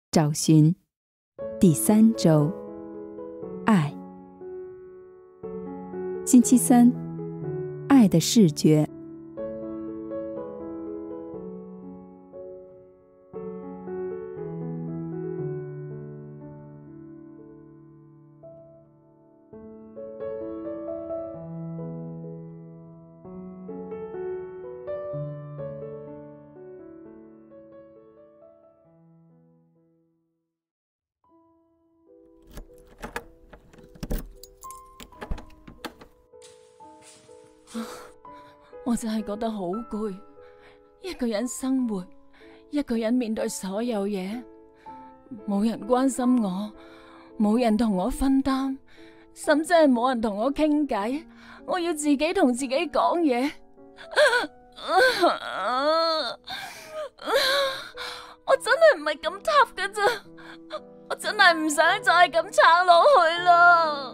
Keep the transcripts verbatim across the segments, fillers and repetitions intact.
找寻第三周，爱。星期三，爱的视觉。 我真係覺得好攰，一個人生活，一個人面對所有嘢，冇人關心我，冇人同我分擔，甚至係冇人同我傾偈，我要自己同自己講嘢。我真係唔係咁 tough 㗎咋，我真係唔想再咁撐落去啦。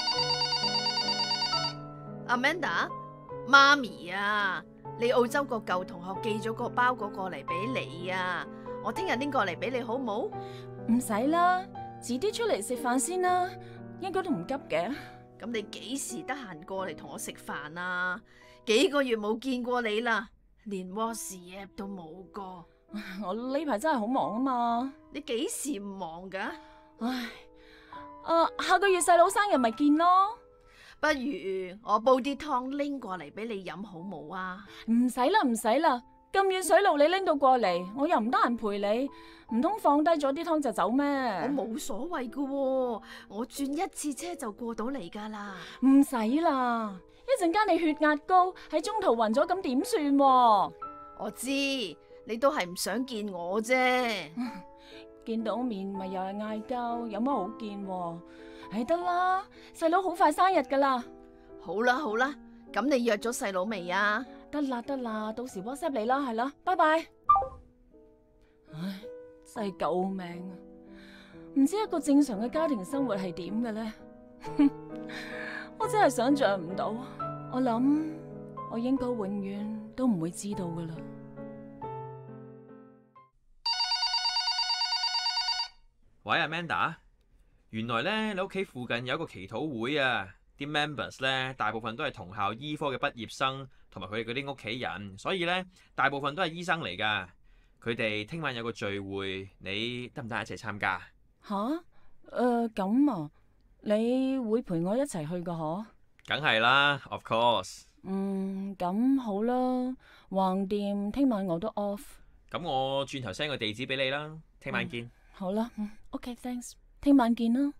Amanda， 媽咪啊，你澳洲個舊同學寄咗個包裹過嚟俾你啊，我聽日拎過嚟俾你好冇？ 唔使啦，遲啲出嚟食飯先啦，應該都唔急嘅。 咁你幾時得閒過嚟同我食飯啊？幾個月冇見過你啦，連 WhatsApp 都冇過。 我呢排真係好忙啊嘛。 你幾時唔忙噶？ 唉，誒，下個月細佬生日咪見咯。 不如我煲啲湯拎過嚟俾你飲好冇啊？ 唔使啦，唔使啦，咁遠水路你拎到過嚟，我又唔得閒陪你，唔通放低咗啲湯就走咩？ 我冇所謂噶，我轉一次車就過到嚟噶啦。 唔使啦，一陣間你血壓高喺中途暈咗，咁點算？ 我知你都係唔想見我啫。 見到面咪又係嗌交，有乜好見？唉，得啦，細佬好快生日噶啦。 好啦好啦，咁你約咗細佬未啊？ 得啦得啦，到時 WhatsApp 你啦，係啦，拜拜。唉，真係救命啊！唔知一個正常嘅家庭生活係點嘅咧？我真係想象唔到。我諗我應該永遠都唔會知道噶啦。 喂 ，Amanda， 原來咧你屋企附近有一個祈禱會啊，啲 members 咧大部分都係同校醫科嘅畢業生，同埋佢哋嗰啲屋企人，所以咧大部分都係醫生嚟噶。佢哋聽晚有個聚會，你得唔得一齊參加？ 吓？誒，咁啊，你會陪我一齊去噶嗬？ 梗係啦 ，of course。 嗯，咁好啦，橫掂聽晚我都 off。 咁我轉頭 send 個地址俾你啦，聽晚見。嗯好啦，嗯 ，OK，thanks， 聽晚見啦。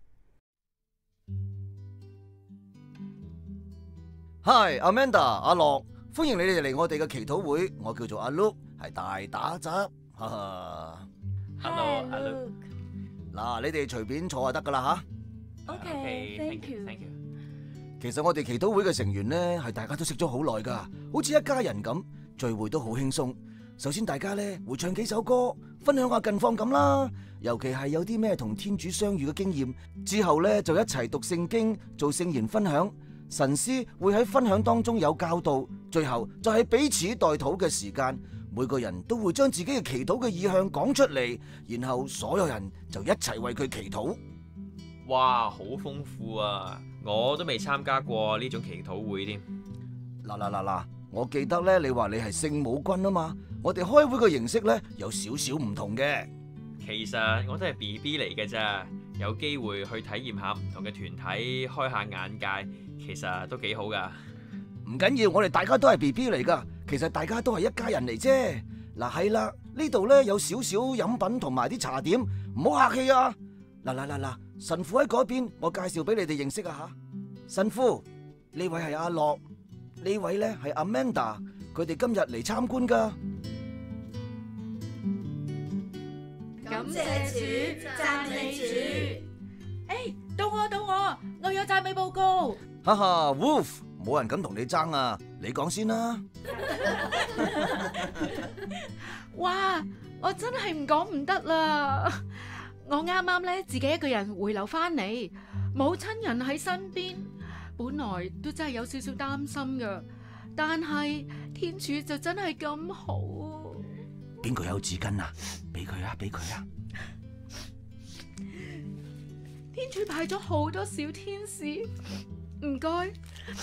Hi Amanda， 阿樂，歡迎你哋嚟我哋嘅祈禱會。我叫做阿 Luke， 係大打雜，哈哈。 Hello， 阿 Luke。 嗱，你哋隨便坐就得噶啦吓。 OK，thank you，thank you。 其實我哋祈禱會嘅成員呢，係大家都識咗好耐噶，好似一家人咁，聚會都好輕鬆。首先大家呢會唱幾首歌，分享下近況咁啦。尤其係有啲咩同天主相遇嘅經驗，之後呢就一齊讀聖經，做聖言分享。神師會喺分享當中有教導，最後就係彼此代禱嘅時間。每個人都會將自己嘅祈禱嘅意向講出嚟，然後所有人就一齊為佢祈禱。 哇，好豐富啊！我都未參加過呢種祈禱會添。 嗱嗱嗱嗱，我記得呢，你話你係聖母軍啊嘛，我哋開會嘅形式呢，有少少唔同嘅。 其實我都係 B B 嚟嘅咋，有機會去體驗下唔同嘅團體，開下眼界，其實都幾好噶。 唔緊要，我哋大家都係 B B 嚟噶，其實大家都係一家人嚟啫。嗱係啦，呢度咧有少少飲品同埋啲茶點，唔好客氣啊。嗱嗱嗱嗱，神父喺嗰邊，我介紹俾你哋認識啊吓。神父，呢位係阿樂，呢位咧係 Amanda， 佢哋今日嚟參觀噶。 感謝主，讚美主。誒，到我到我，我有讚美報告。 哈哈 ，Wolf， 冇人敢同你爭啊，你講先啦。 哇，我真係唔講唔得啦。我啱啱咧自己一個人回流翻嚟，冇親人喺身邊，本來都真係有少少擔心噶。但係天主就真係咁好。 邊個有紙巾啊？俾佢啊，俾佢啊！ 天主派咗好多小天使，唔該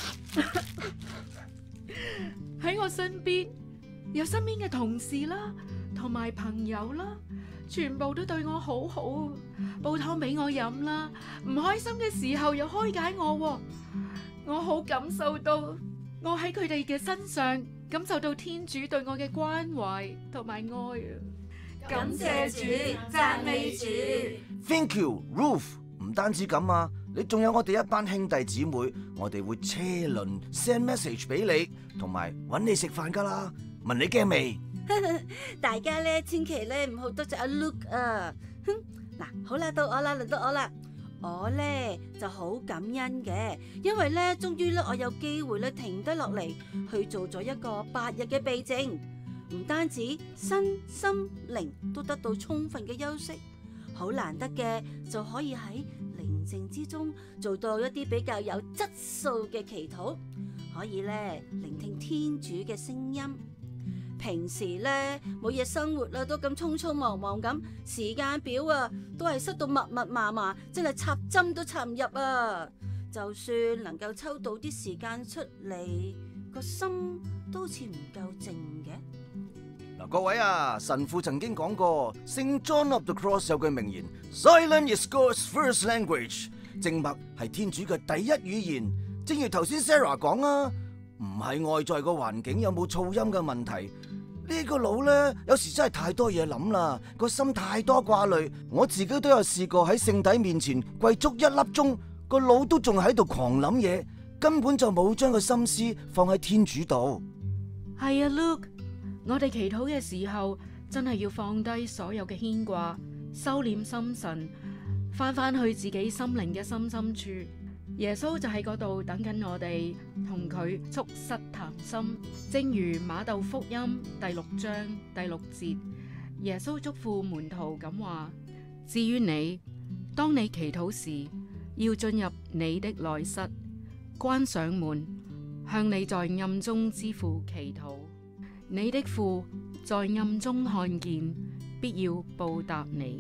喺我身邊，有身邊嘅同事啦，同埋朋友啦，全部都對我好好，煲湯俾我飲啦，唔開心嘅時候又開解我，我好感受到，我喺佢哋嘅身上感受到天主對我嘅關懷同埋愛啊！ 感謝主，讚美主。 Thank you, Ruth。唔單止咁啊，你仲有我哋一班兄弟姊妹，我哋會車輪 send message 俾你，同埋搵你食飯噶啦。問你驚未？ 大家咧千祈咧唔好多謝阿 Luke 啊！哼，嗱，好啦，到我啦，輪到我啦。我咧就好感恩嘅，因為咧終於咧我有機會咧停低落嚟去做咗一個八日嘅避靜，唔單止身心靈都得到充分嘅休息，好難得嘅就可以喺寧靜之中做到一啲比較有質素嘅祈禱，可以咧聆聽天主嘅聲音。平時咧每日生活啊都咁匆匆忙忙咁，時間表啊都係塞到密密麻麻，真係插針都插唔入啊！就算能夠抽到啲時間出嚟，個心都好似唔夠靜嘅。 嗱，各位啊，神父曾經講過，聖 John of the Cross 有句名言 ：Silence is God's first language。靜默係天主嘅第一語言。正如頭先 Sarah 講啊，唔係外在個環境有冇噪音嘅問題。呢個腦咧，有時真係太多嘢諗啦，個心太多掛慮。我自己都有試過喺聖體面前跪足一粒鐘，個腦都仲喺度狂諗嘢，根本就冇將個心思放喺天主度。 係啊 ，Luke， 我哋祈禱嘅時候真係要放低所有嘅牽掛，收斂心神，翻返去自己心靈嘅深深處。耶穌就喺嗰度等緊我哋，同佢促膝談心。正如馬竇福音第六章第六節，耶穌囑咐門徒咁話：至於你，當你祈禱時，要進入你的內室，關上門，向你在暗中之父祈禱。你的父在暗中看見，必要報答你。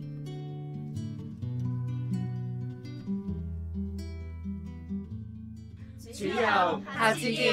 主佑，下次見。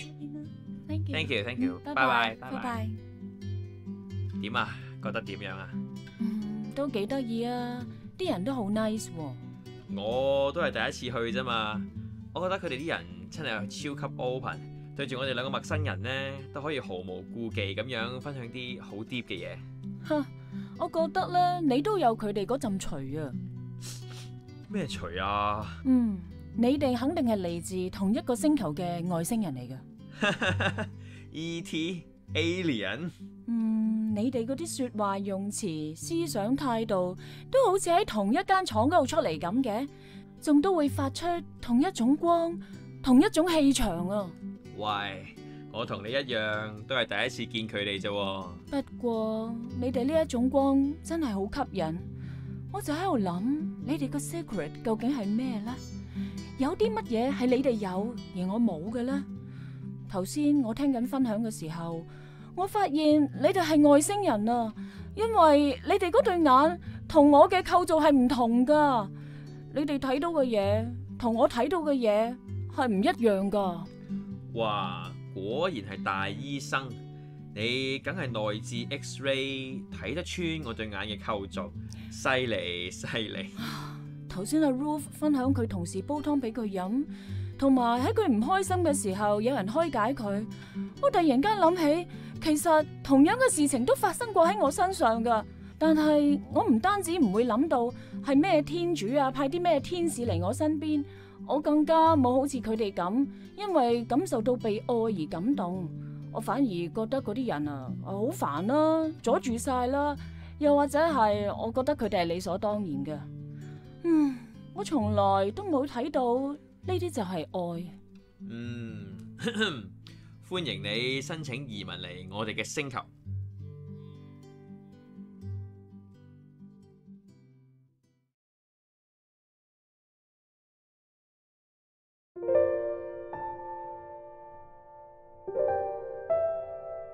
Thank you, thank you， 拜拜拜， 拜拜拜。點啊？覺得點樣啊？ 嗯，都幾得意啊！啲人都好 nice 喎。 我都係第一次去啫嘛，我覺得佢哋啲人真係超級 open，對住我哋兩個陌生人呢，都可以毫無顧忌咁樣分享啲好 deep 嘅嘢。 哼，我覺得咧，你都有佢哋嗰陣除啊。 咩除啊？ 嗯。你哋肯定係嚟自同一個星球嘅外星人嚟㗎。 E T Alien。 嗯，你哋嗰啲說話用詞、思想態度都好似喺同一間廠嗰度出嚟咁嘅，仲都會發出同一種光、同一種氣場啊！ 喂，我同你一樣，都係第一次見佢哋啫。 不過你哋呢一種光真係好吸引，我就喺度諗，你哋個 secret 究竟係咩呢？有啲乜嘢係你哋有而我冇嘅呢？頭先我聽緊分享嘅時候，我發現你哋係外星人啊！因為你哋嗰對眼同我嘅構造係唔同噶，你哋睇到嘅嘢同我睇到嘅嘢係唔一樣噶。 哇，果然係大醫生，你梗係內置 X-ray 睇得穿我對眼嘅構造，犀利犀利。 頭先阿 Ruth 分享佢同事煲湯俾佢飲，同埋喺佢唔開心嘅時候有人開解佢。我突然間諗起，其實同樣嘅事情都發生過喺我身上噶，但係我唔單止唔會諗到係咩天主啊派啲咩天使嚟我身邊，我更加冇好似佢哋咁，因為感受到被愛而感動。我反而覺得嗰啲人啊好煩啦，阻住晒啦，又或者係我覺得佢哋係理所當然嘅。嗯，我從來都冇睇到呢啲就係愛。 嗯，歡迎你申請移民嚟我哋嘅星球。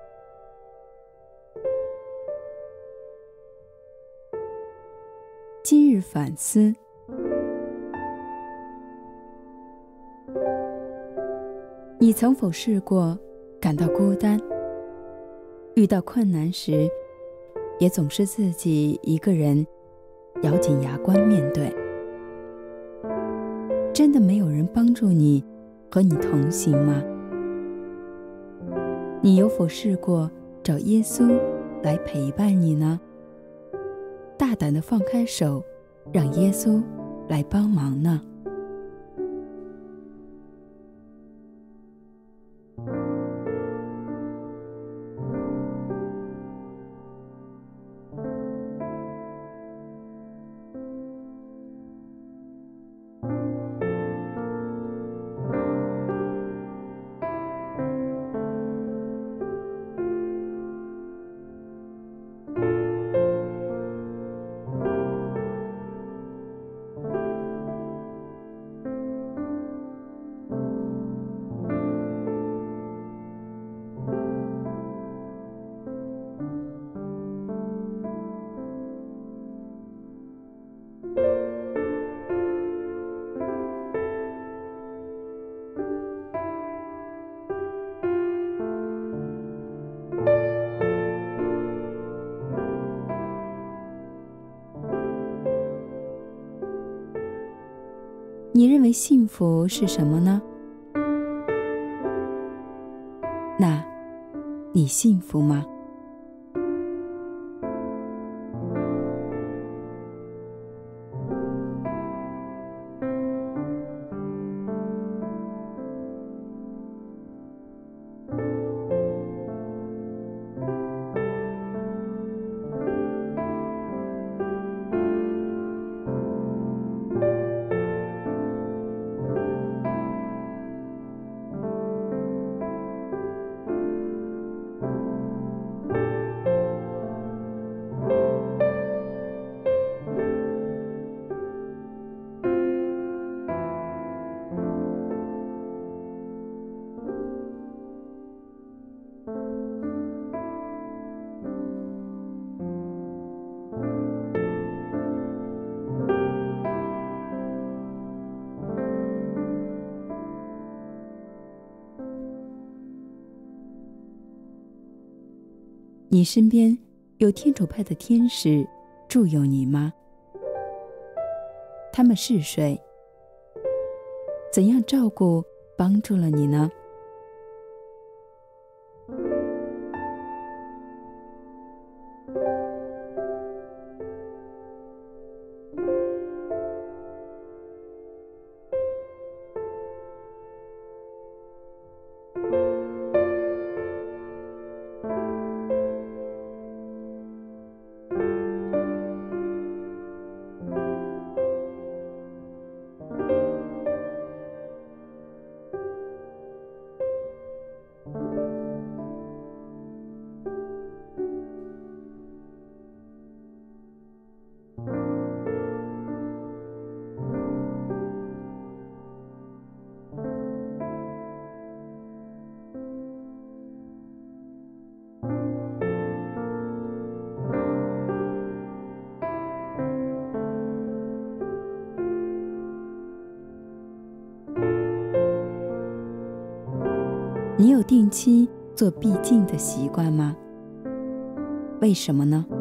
今今日反思。你曾否试过感到孤单？遇到困难时，也总是自己一个人咬紧牙关面对。真的没有人帮助你，和你同行吗？你有否试过找耶稣来陪伴你呢？大胆地放开手，让耶稣来帮忙呢？你认为幸福是什么呢？那，你幸福吗？你身边有天主派的天使助佑你吗？他们是谁？怎样照顾、帮助了你呢？你有定期做闭经的习惯吗？为什么呢？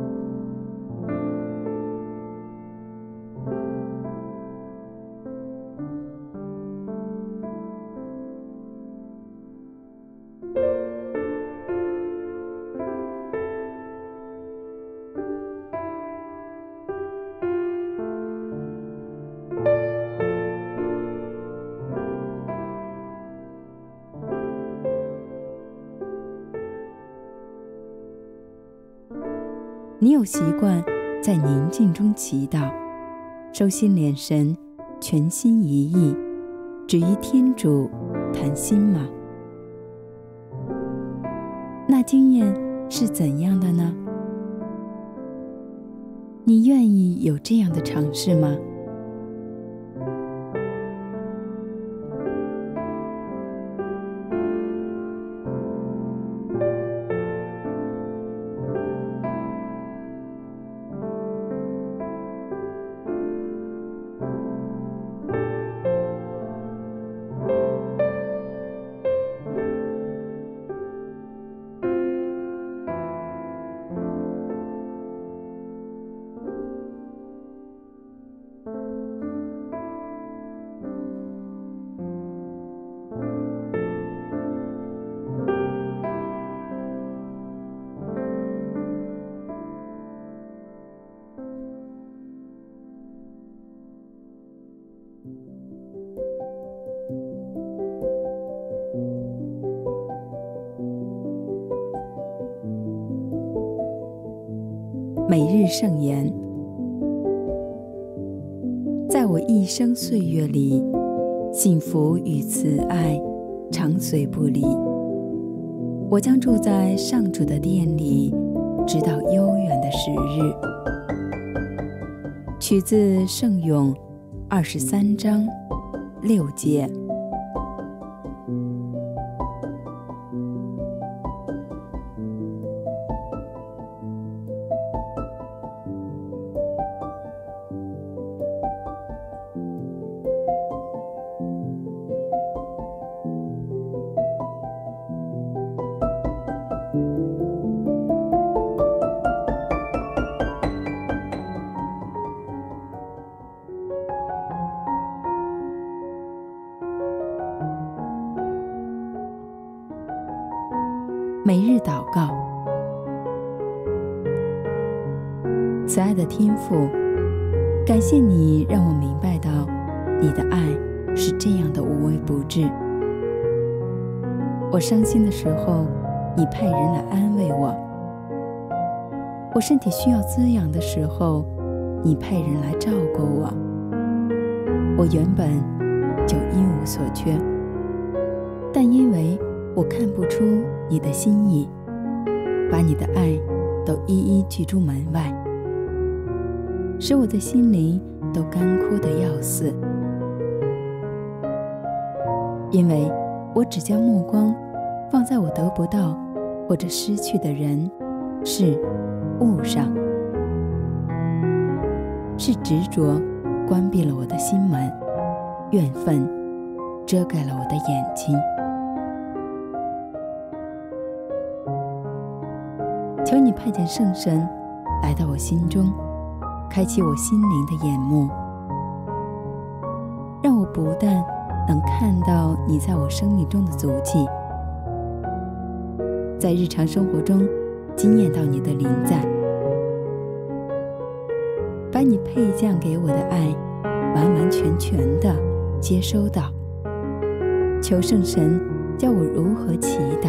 你有习惯在宁静中祈祷，收心敛神，全心一意，只与天主谈心吗？那经验是怎样的呢？你愿意有这样的尝试吗？ 每日圣言。在我一生岁月里，幸福与慈爱长随不离。我将住在上主的殿里，直到悠远的时日。取自圣咏二十三章六节。每日祷告。慈爱的天父，感谢你让我明白到你的爱是这样的无微不至。我伤心的时候，你派人来安慰我；我身体需要滋养的时候，你派人来照顾我。我原本就一无所缺，但因为我看不出你的心意，把你的爱都一一拒诸门外，使我的心灵都干枯得要死。因为我只将目光放在我得不到或者失去的人、事、物上，是执着关闭了我的心门，怨愤遮盖了我的眼睛。求你派遣圣神来到我心中，开启我心灵的眼目，让我不但能看到你在我生命中的足迹，在日常生活中经验到你的临在，把你配降给我的爱完完全全地接收到。求圣神教我如何祈祷，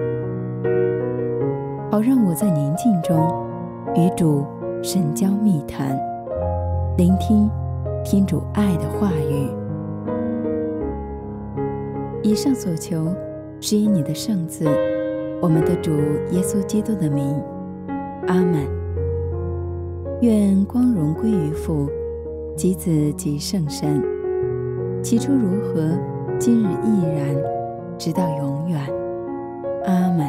好让我在宁静中与主深交密谈，聆听天主爱的话语。以上所求是以你的圣子，我们的主耶稣基督的名，阿们。愿光荣归于父及子及圣神，起初如何，今日亦然，直到永远，阿们。